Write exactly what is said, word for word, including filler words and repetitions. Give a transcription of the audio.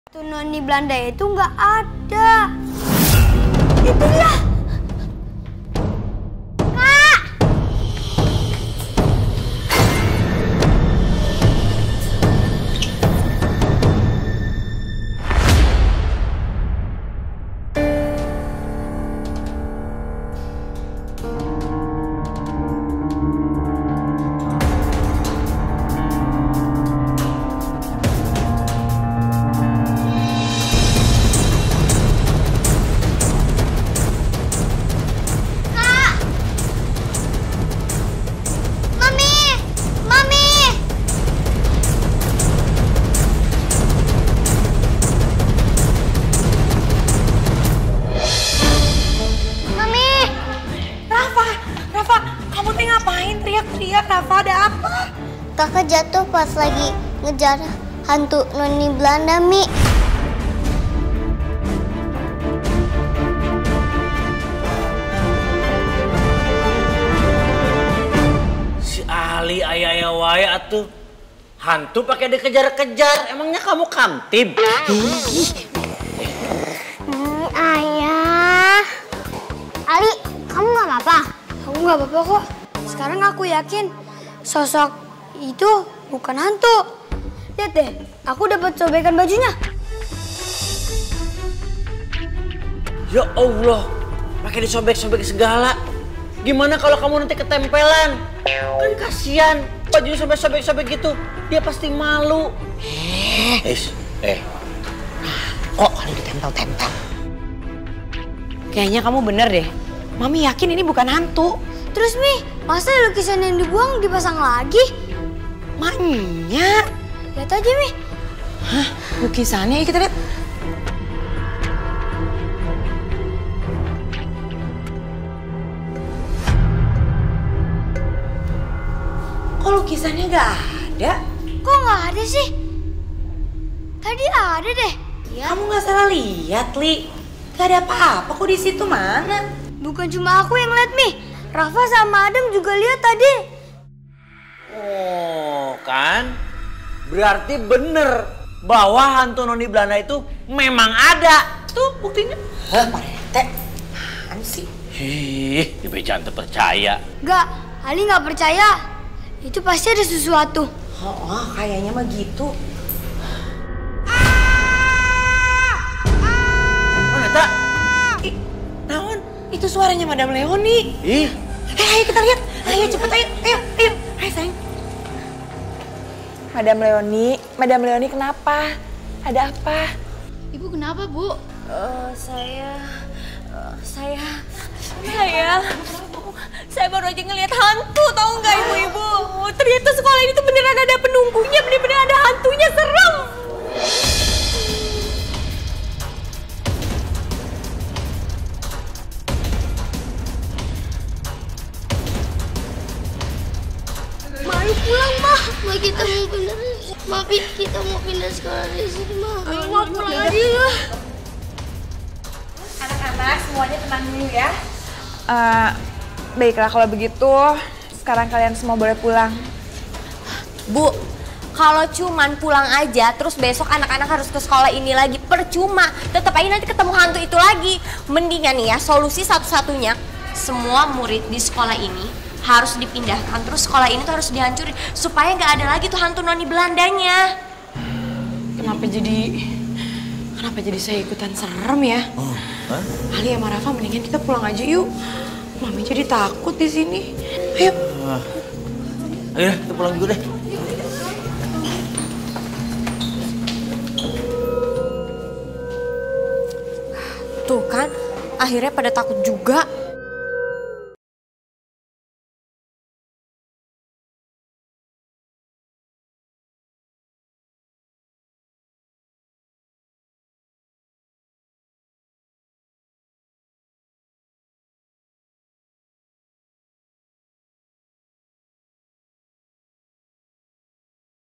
Tuh noni Belanda itu nggak ada. Itu dia. Kak. Teriak-teriak, Rafa, ada apa? Kakak jatuh pas lagi ngejar hantu noni Belanda, Mi. Si Ali ayah-ayah wae atuh. Hantu pakai dikejar-kejar. Emangnya kamu kamtib? Hmm, ayah. Ali, kamu nggak apa-apa? Aku nggak apa-apa kok. Sekarang aku yakin sosok itu bukan hantu. Lihat deh, aku dapat sobekan bajunya. Ya Allah, pakai disobek-sobek segala. Gimana kalau kamu nanti ketempelan? Kan kasihan, bajunya sampai sobek-sobek gitu. Dia pasti malu. Eh, eh. Kok kali ditempel-tempel? Kayaknya kamu bener deh. Mami yakin ini bukan hantu. Terus Mi, masa lukisan yang dibuang dipasang lagi? Maknya. Lihat aja Mi. Hah? Lukisannya kita lihat. Kok lukisannya nggak ada? Kok nggak ada sih? Tadi ada deh. Ya. Kamu nggak salah lihat, Li. Gak ada apa-apa kok di situ, mana? Bukan cuma aku yang lihat Mi. Rafa sama Adam juga lihat tadi. Oh, kan? Berarti bener bahwa hantu noni Belanda itu memang ada. Tuh buktinya. Hah, Pak Rete? Apaan sih? Ih, Ibu jangan percaya. Enggak, Ali nggak percaya. Itu pasti ada sesuatu. Oh, oh kayaknya mah gitu. Mana tak? Ih, naon? Itu suaranya Madam Leoni. Ih. Eh, ayo kita lihat. Ayo cepet, ayo, ayo, ayo. Ayo sayang. Madam Leoni, Madam Leoni kenapa? Ada apa? Ibu kenapa Bu? Uh, saya, uh, saya, saya, saya baru aja ngelihat hantu, tahu nggak ibu-ibu? Ternyata sekolah ini tuh beneran ada penunggunya, bener-bener ada hantunya, serem. Ayo pulang, Mah. Ma, kita mau pindah. Ma, kita mau pindah sekolah di sini, Ma. Ayo, Ma, pulang aja ya. Anak-anak, semuanya tenang dulu ya. Uh, baiklah kalau begitu, sekarang kalian semua boleh pulang. Bu, kalau cuman pulang aja, terus besok anak-anak harus ke sekolah ini lagi, percuma. Tetap aja nanti ketemu hantu itu lagi. Mendingan nih ya, solusi satu-satunya, semua murid di sekolah ini harus dipindahkan, terus sekolah ini tuh harus dihancurin supaya nggak ada lagi tuh hantu noni Belandanya. Kenapa jadi kenapa jadi saya ikutan serem ya? Oh, huh? Ali sama Rafa mendingan kita pulang aja yuk. Mami jadi takut di sini. Ayo. Uh, ayo kita pulang dulu deh. Tuh kan, akhirnya pada takut juga.